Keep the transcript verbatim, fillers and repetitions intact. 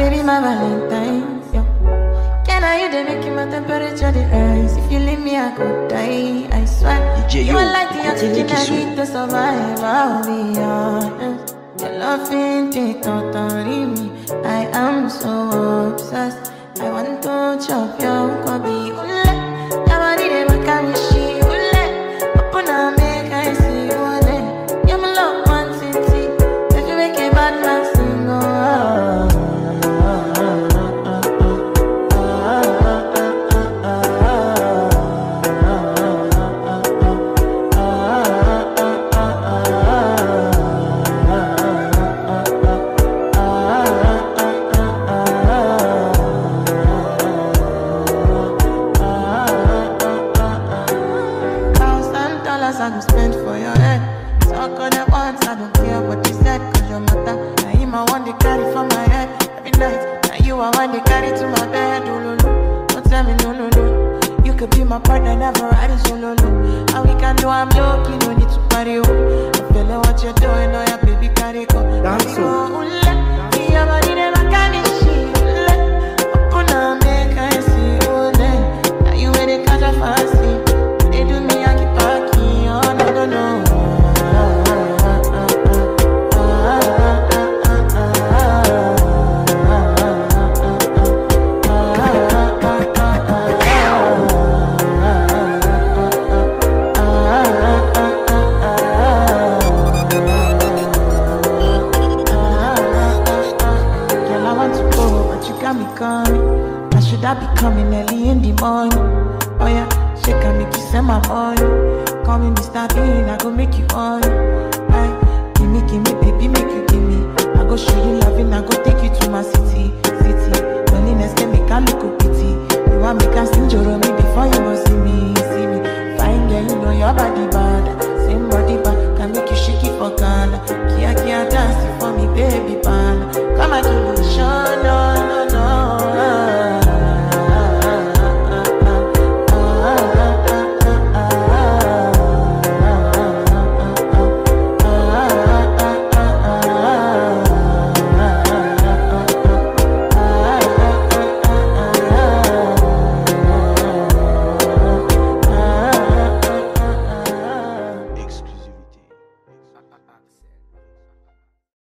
be my Valentine. Yeah. Can I you they making my temperature the rise? If you leave me, I could die. I swear. D J, you yo, are like the oxygen D J I need to survive. I'll be honest. Your love ain't it totally me. I am so obsessed. I want to chop your kobe. Ule, yabadi de makamishi. Ule, opuna make I see ule. You my love one city. If you make a bad man sing, oh. I go spend for your head. Talk on the ones, I don't care what you said. Cause your matter, now him I want to carry for my head. Every night, now you I want to carry to my bed. Oh, no, no, don't tell me no, no, no. You could be my partner, never ride it solo, no. And we can do, I'm lucky, no need to party, oh. I feel like what you're doing, oh yeah, baby, carry go. Dance so. Your body never can be she. Open up, make I see, oh, then. Now you ain't catch a fast. They do me, I keep talking. No, no, no. Girl, I want to go, but you got me coming. I should have be coming early in the morning. Oh yeah, shake and make you send my money. Call me Mister Bean, I go make you on. Aye, gimme, gimme, baby, make you gimme. I go show you